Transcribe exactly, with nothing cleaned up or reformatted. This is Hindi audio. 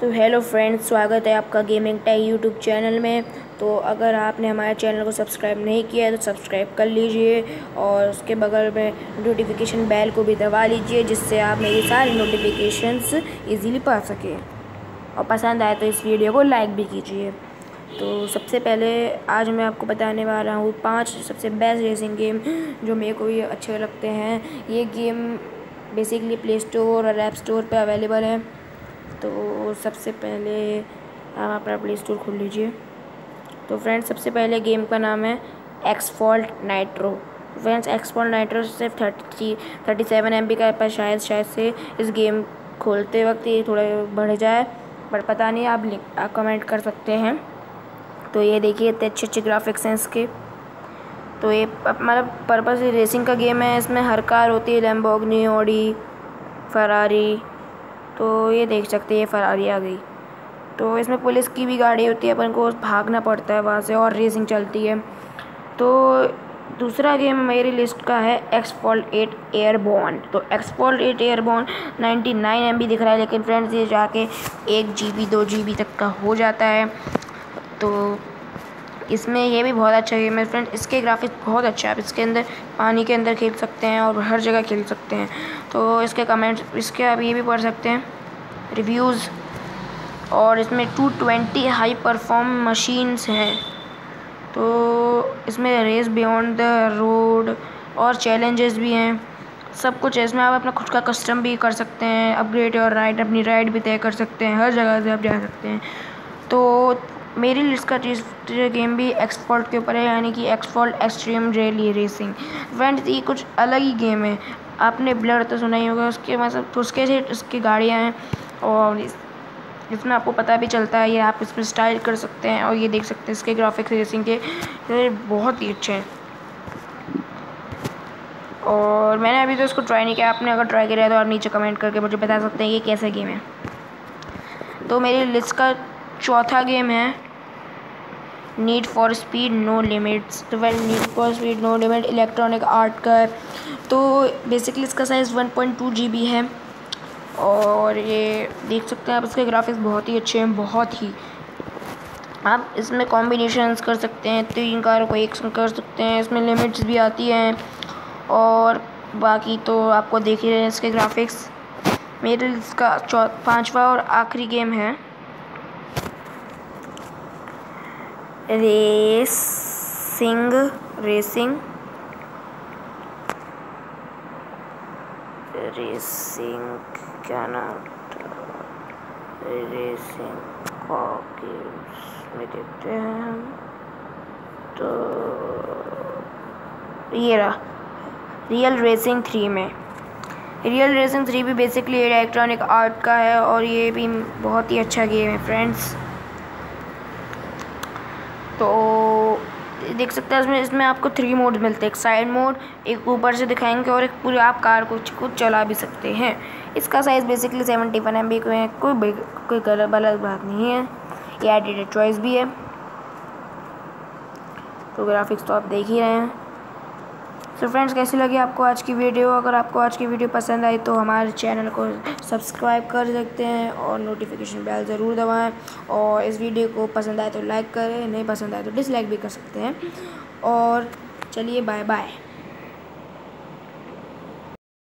तो हेलो फ्रेंड्स, स्वागत है आपका गेमिंग टेक यूट्यूब चैनल में। तो अगर आपने हमारे चैनल को सब्सक्राइब नहीं किया है तो सब्सक्राइब कर लीजिए और उसके बगल में नोटिफिकेशन बेल को भी दबा लीजिए, जिससे आप मेरी सारी नोटिफिकेशंस इजीली पा सकें। और पसंद आए तो इस वीडियो को लाइक भी कीजिए। तो सबसे पहले आज मैं आपको बताने वाला हूँ पाँच सबसे बेस्ट रेसिंग गेम जो मेरे को भी अच्छे लगते हैं। ये गेम बेसिकली प्ले स्टोर और ऐप स्टोर पर अवेलेबल है। तो सबसे पहले आप अपना प्ले स्टोर खोल लीजिए। तो फ्रेंड्स, सबसे पहले गेम का नाम है Asphalt Nitro. Friends, Asphalt Nitro सिर्फ thirty thirty seven M B का पर शायद शायद से इस गेम खोलते वक्त ये थोड़ा बढ़ जाए, पर पता नहीं, आप लिख आप कमेंट कर सकते हैं। तो ये देखिए इतने अच्छे अच्छे ग्राफिक्स हैं इसके। तो ये मतलब पर्पस रेसिंग का गेम है। इसमें हर कार होती है, लैम्बोर्गिनी, ऑडी, फरारी। तो ये देख सकते हैं ये फरारी आ गई। तो इसमें पुलिस की भी गाड़ी होती है, अपन को भागना पड़ता है वहाँ से और रेसिंग चलती है। तो दूसरा गेम मेरी लिस्ट का है एक्सफॉल्ट एट एयरबॉर्न। तो Asphalt eight Airborne ninety nine M B दिख रहा है, लेकिन फ्रेंड्स ये जाके एक जी बी दो जी बी तक का हो जाता है। तो इसमें ये भी बहुत अच्छा गेम है फ्रेंड्स। इसके ग्राफिक्स बहुत अच्छा है। आप इसके अंदर पानी के अंदर खेल सकते हैं और हर जगह खेल सकते हैं। तो इसके कमेंट्स इसके आप ये भी पढ़ सकते हैं रिव्यूज़। और इसमें two twenty high perform machines हैं। तो इसमें रेस बियॉन्ड द रोड और चैलेंजेस भी हैं, सब कुछ है इसमें। आप अपना खुद का कस्टम भी कर सकते हैं, अपग्रेड और राइड अपनी राइड भी तय कर सकते हैं, हर जगह से आप जा सकते हैं। तो मेरी लिस्ट का तीसरा गेम भी एक्सफॉल्ट के ऊपर है, यानी कि Asphalt Xtreme rally racing. Friends, ये कुछ अलग ही गेम है। आपने ब्लड तो सुना ही होगा, उसके मतलब तो उसके से उसकी गाड़ियाँ हैं और इस, इसमें आपको पता भी चलता है। ये आप इसमें स्टाइल कर सकते हैं और ये देख सकते हैं इसके ग्राफिक्स रेसिंग के ये बहुत ही अच्छे हैं। और मैंने अभी तो इसको ट्राई नहीं किया। आपने अगर ट्राई किया है तो आप नीचे कमेंट करके मुझे बता सकते हैं ये कैसा गेम है। तो मेरी लिस्ट का चौथा गेम है need for speed no limits. तो well need for speed no limit electronic art का है। तो बेसिकली इसका size one point two G B है और ये देख सकते हैं आप इसके ग्राफिक्स बहुत ही अच्छे हैं, बहुत ही। आप इसमें कॉम्बिनेशंस कर सकते हैं, तीन कारों को एक संग कर सकते हैं। इसमें लिमिट्स भी आती हैं और बाकी तो आपको देख ही रहे हैं इसके ग्राफिक्स। मेरे इसका चौ पाँचवा और आखिरी गेम है रेसिंग रेसिंग रेसिंग क्या नाम रेसिंग में देखते हैं हम। तो ये रहा रियल रेसिंग थ्री में। रियल रेसिंग थ्री भी बेसिकली इलेक्ट्रॉनिक आर्ट का है और ये भी बहुत ही अच्छा गेम है फ्रेंड्स। तो देख सकते हैं इसमें इसमें आपको थ्री मोड मिलते हैं, एक साइड मोड, एक ऊपर से दिखाएंगे और एक पूरी आप कार को खुद चला भी सकते हैं। इसका size basically seventy one M B को है, कोई कोई गलत गलत बात नहीं है। ये एडिटेड चॉइस भी है। तो ग्राफिक्स तो आप देख ही रहे हैं। तो फ्रेंड्स, कैसी लगी आपको आज की वीडियो? अगर आपको आज की वीडियो पसंद आई तो हमारे चैनल को सब्सक्राइब कर सकते हैं और नोटिफिकेशन बेल ज़रूर दबाएं। और इस वीडियो को पसंद आए तो लाइक करें, नहीं पसंद आए तो डिसलाइक भी कर सकते हैं। और चलिए, बाय बाय।